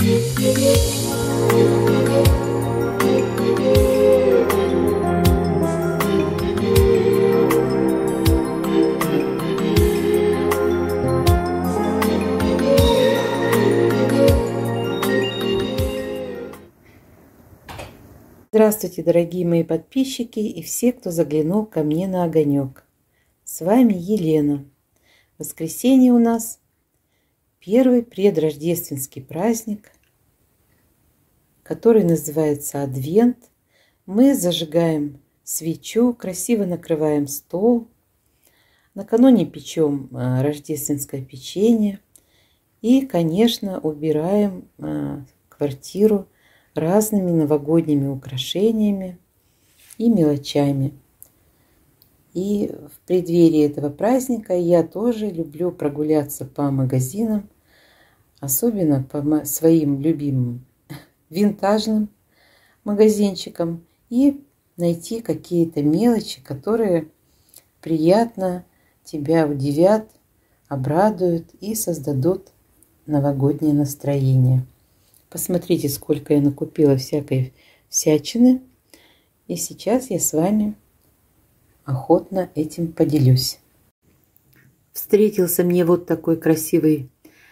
Здравствуйте, дорогие мои подписчики и все, кто заглянул ко мне на огонек. С вами Елена. Воскресенье у нас первый предрождественский праздник, который называется Адвент. Мы зажигаем свечу, красиво накрываем стол. Накануне печем рождественское печенье. И, конечно, убираем квартиру разными новогодними украшениями и мелочами. И в преддверии этого праздника я тоже люблю прогуляться по магазинам, особенно по своим любимым винтажным магазинчикам, и найти какие-то мелочи, которые приятно тебя удивят, обрадуют и создадут новогоднее настроение. Посмотрите, сколько я накупила всякой всячины. И сейчас я с вами охотно этим поделюсь. Встретился мне вот такой красивый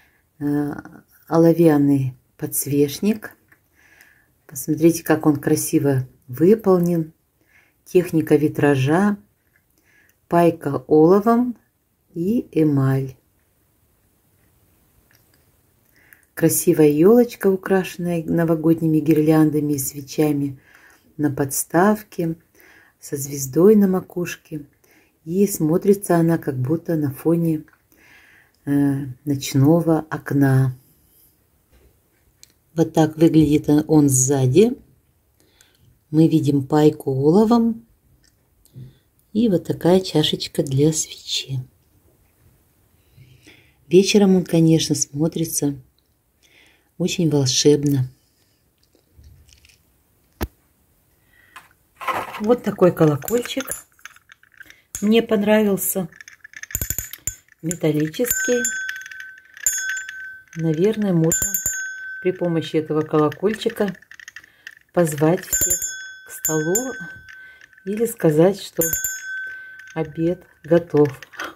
оловянный подсвечник. Посмотрите, как он красиво выполнен. Техника витража, пайка оловом и эмаль. Красивая елочка, украшенная новогодними гирляндами и свечами на подставке, со звездой на макушке. И смотрится она как будто на фоне ночного окна. Вот так выглядит он сзади. Мы видим пайку оловом и вот такая чашечка для свечи. Вечером он, конечно, смотрится очень волшебно. Вот такой колокольчик. Мне понравился. Металлический. Наверное, можно при помощи этого колокольчика позвать всех к столу или сказать, что обед готов.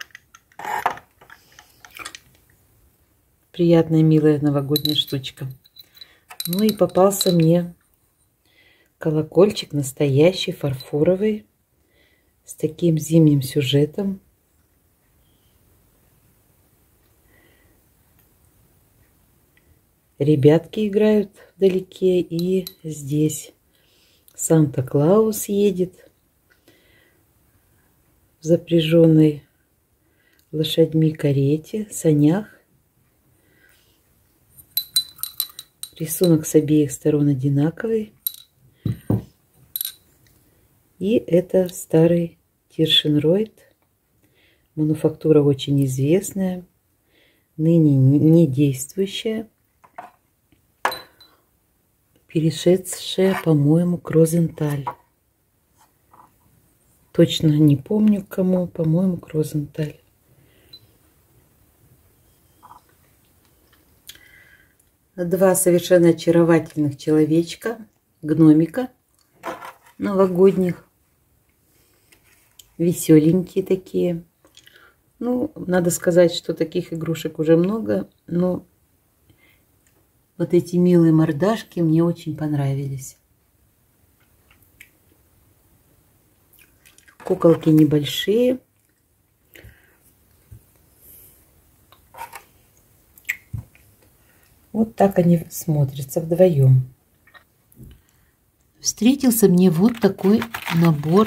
Приятная, милая новогодняя штучка. Ну и попался мне колокольчик настоящий, фарфоровый, с таким зимним сюжетом. Ребятки играют вдалеке, и здесь Санта-Клаус едет в запряженной лошадьми карете, санях. Рисунок с обеих сторон одинаковый. И это старый Тиршенройд. Мануфактура очень известная, ныне не действующая, перешедшая, по-моему, к Розенталь. Точно не помню кому, по-моему, к Розенталь. Два совершенно очаровательных человечка, гномика новогодних, веселенькие такие. Ну, надо сказать, что таких игрушек уже много, но вот эти милые мордашки мне очень понравились. Куколки небольшие. Вот так они смотрятся вдвоем. Встретился мне вот такой набор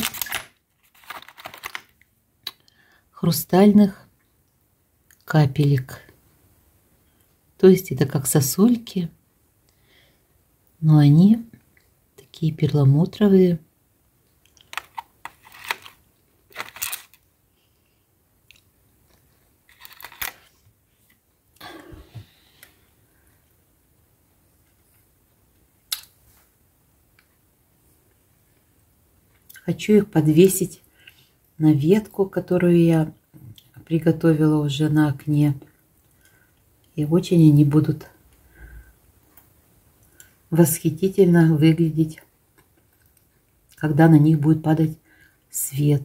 хрустальных капелек. То есть это как сосульки, но они такие перламутровые. Хочу их подвесить на ветку, которую я приготовила уже на окне. И очень они будут восхитительно выглядеть, когда на них будет падать свет.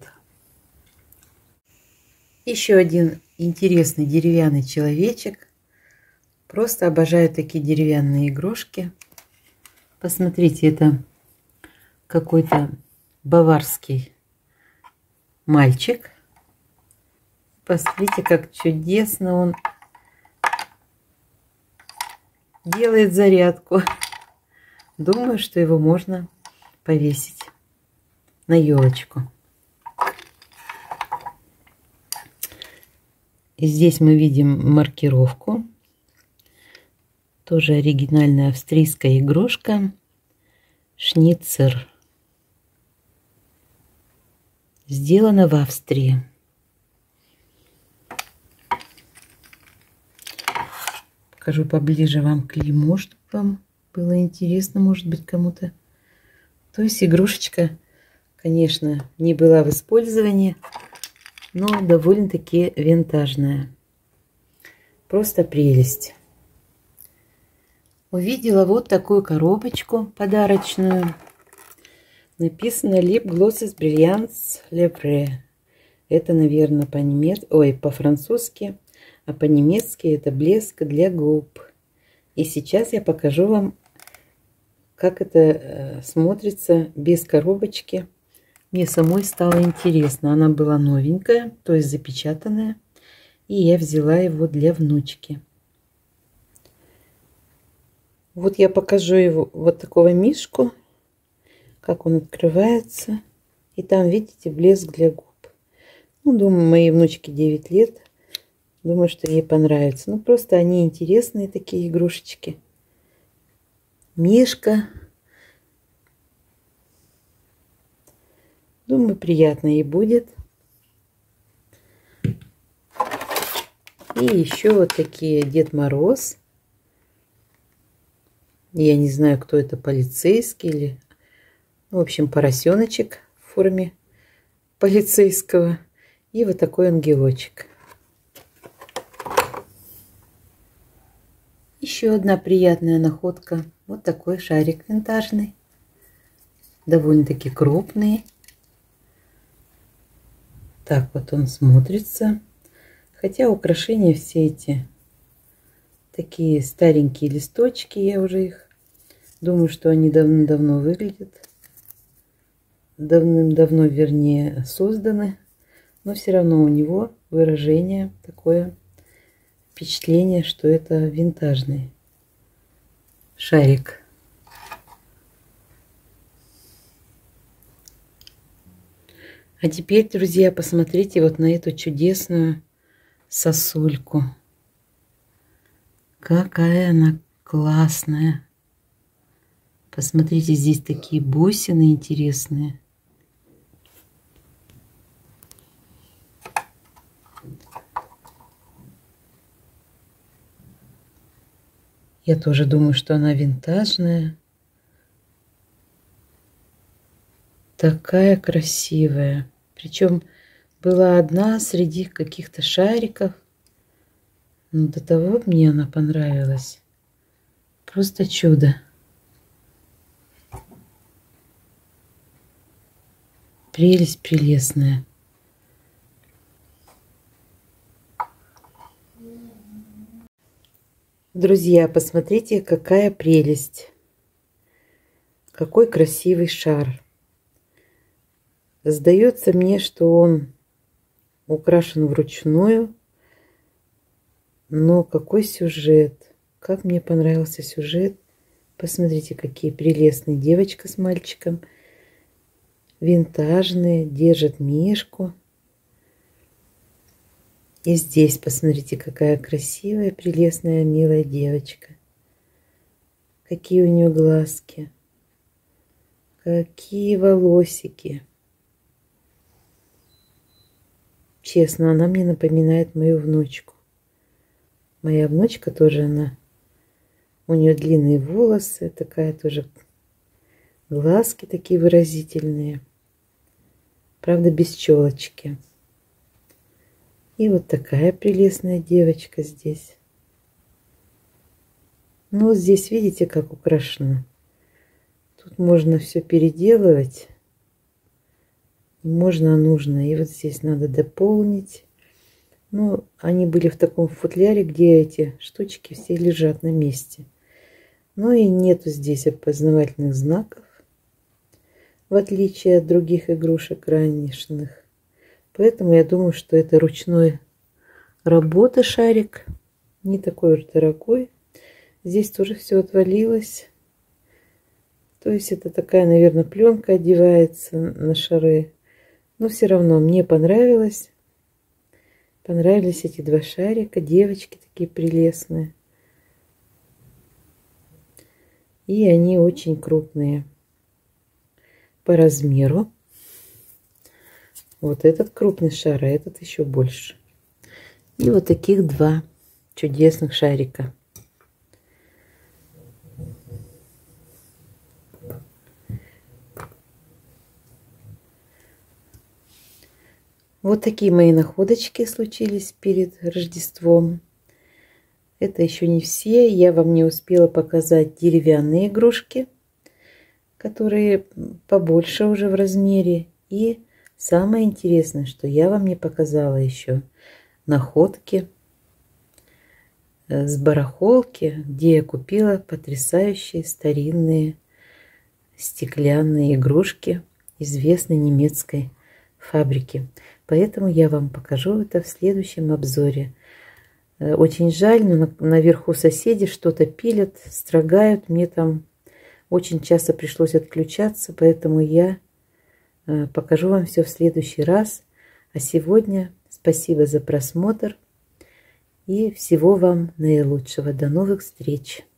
Еще один интересный деревянный человечек. Просто обожаю такие деревянные игрушки. Посмотрите, это какой-то баварский мальчик. Посмотрите, как чудесно он делает зарядку. Думаю, что его можно повесить на елочку. И здесь мы видим маркировку. Тоже оригинальная австрийская игрушка. Шницер. Сделано в Австрии. Покажу поближе вам клеймо, чтобы вам было интересно, может быть, кому-то. То есть игрушечка, конечно, не была в использовании, но довольно-таки винтажная. Просто прелесть. Увидела вот такую коробочку подарочную. Написано Lip Glosses Brilliance Lèvres. Это, наверное, по-французски, а по-немецки это блеск для губ. И сейчас я покажу вам, как это смотрится без коробочки. Мне самой стало интересно. Она была новенькая, то есть запечатанная. И я взяла его для внучки. Вот я покажу его, вот такого мишку, как он открывается. И там, видите, блеск для губ. Ну, думаю, моей внучке 9 лет. Думаю, что ей понравится. Ну, просто они интересные, такие игрушечки. Мишка. Думаю, приятно ей будет. И еще вот такие Дед Мороз. Я не знаю, кто это, полицейский или... В общем, поросеночек в форме полицейского. И вот такой ангелочек. Еще одна приятная находка. Вот такой шарик винтажный. Довольно-таки крупный. Так вот он смотрится. Хотя украшения все эти такие старенькие листочки. Я уже их... Думаю, что они давно-давно выглядят. Давным-давно, вернее, созданы. Но все равно у него выражение такое, впечатление, что это винтажный шарик. А теперь, друзья, посмотрите вот на эту чудесную сосульку. Какая она классная. Посмотрите, здесь такие бусины интересные. Я тоже думаю, что она винтажная. Такая красивая. Причем была одна среди каких-то шариков. Но до того мне она понравилась. Просто чудо. Прелесть прелестная. Друзья, посмотрите, какая прелесть. Какой красивый шар. Сдается мне, что он украшен вручную. Но какой сюжет. Как мне понравился сюжет. Посмотрите, какие прелестные девочка с мальчиком. Винтажные, держат мишку. И здесь, посмотрите, какая красивая, прелестная, милая девочка. Какие у нее глазки. Какие волосики. Честно, она мне напоминает мою внучку. Моя внучка тоже, она... У нее длинные волосы, такая тоже... Глазки такие выразительные. Правда, без челочки. И вот такая прелестная девочка здесь. Ну, вот здесь видите, как украшено. Тут можно все переделывать. Можно, нужно. И вот здесь надо дополнить. Ну, они были в таком футляре, где эти штучки все лежат на месте. Ну и нету здесь опознавательных знаков, в отличие от других игрушек ранешных. Поэтому я думаю, что это ручной работы шарик. Не такой уж дорогой. Здесь тоже все отвалилось. То есть это такая, наверное, пленка одевается на шары. Но все равно мне понравилось. Понравились эти два шарика. Девочки такие прелестные. И они очень крупные по размеру. Вот этот крупный шар, а этот еще больше. И вот таких два чудесных шарика. Вот такие мои находочки случились перед Рождеством. Это еще не все. Я вам не успела показать деревянные игрушки, которые побольше уже в размере. И самое интересное, что я вам не показала еще находки с барахолки, где я купила потрясающие старинные стеклянные игрушки известной немецкой фабрики. Поэтому я вам покажу это в следующем обзоре. Очень жаль, но наверху соседи что-то пилят, строгают. Мне там очень часто пришлось отключаться, поэтому я покажу вам все в следующий раз. А сегодня спасибо за просмотр и всего вам наилучшего. До новых встреч!